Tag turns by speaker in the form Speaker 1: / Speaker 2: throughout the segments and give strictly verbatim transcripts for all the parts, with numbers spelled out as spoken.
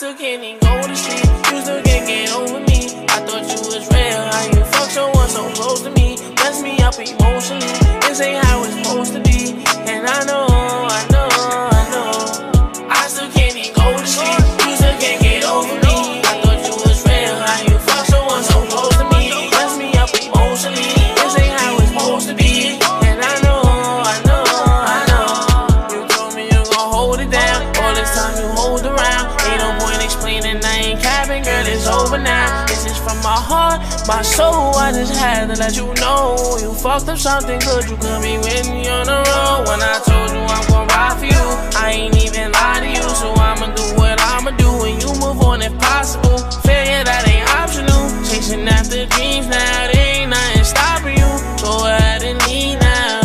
Speaker 1: still can't even go to sleep. You still can't get over me. I thought you was real. How you fuck someone so close to me? Mess me up emotionally. This ain't how it's supposed to be. And I know, I know, I know. I still can't even go to sleep. You still can't get over me. I thought you was real. How you fuck someone so close to me? Mess me up emotionally. This ain't how it's supposed to be. And I know, I know, I know. You told me you gon' hold it down. All this time you hold around. Ain't no point explaining, I ain't capping, girl, it's over now. This is from my heart, my soul. I just had to let you know you fucked up something good. You could be with me on the road. When I told you I'm gon' ride for you, I ain't even lie to you. So I'ma do what I'ma do and you move on if possible. Failure, that ain't optional. Chasing after dreams now, there ain't nothing stopping you. Go ahead and leave now.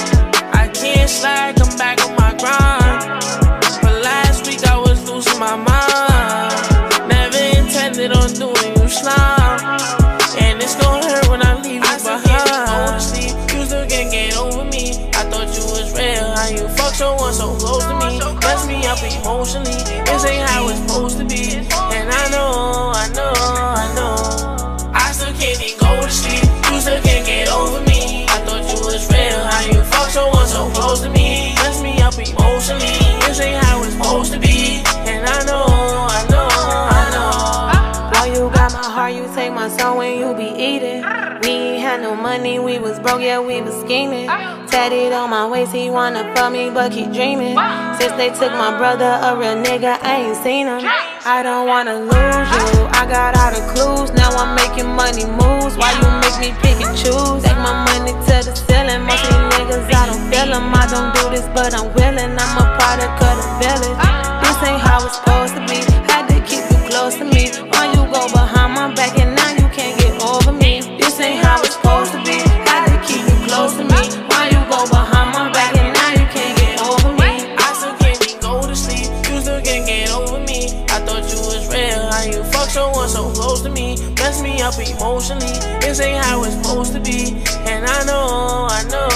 Speaker 1: I can't slide, come back on my grind. But last week I was losing my mind. Never intended on doing you slime. And it's gon' hurt when I leave you I behind. Go to sleep, you still can't get over me. I thought you was real. How you fuck someone so close to me? Mess me up emotionally. This ain't how it's supposed to be. And I know, I know, I know. I still can't even go to sleep. You still can't get over me. I thought you was real. How you fuck someone so close to me? Mess me up emotionally. This ain't how it's supposed to be. And I know, I know, I know.
Speaker 2: Boy, you got my heart, you take my soul when you be eating. We ain't had no money, we was broke, yeah, we was scheming. Tatted on my waist, he wanna fuck me, but keep dreaming. Since they took my brother, a real nigga, I ain't seen him. I don't wanna lose you, I got all the clues. Now I'm making money moves, why you make me pick and choose? Take my money to the ceiling, most of these niggas, I don't feel them. I don't do this, but I'm willing, I'm a product of the village. This ain't how it's supposed to be, had to keep you close to me. Why you go behind my back and now you can't get over me? This ain't how it's supposed to be, had to keep you close to me. Why you go behind my back and now you can't get over me?
Speaker 1: I still can't even go to sleep, you still can't get over me. I thought you was real, how you fuck someone so close to me? Mess me up emotionally, this ain't how it's supposed to be. And I know, I know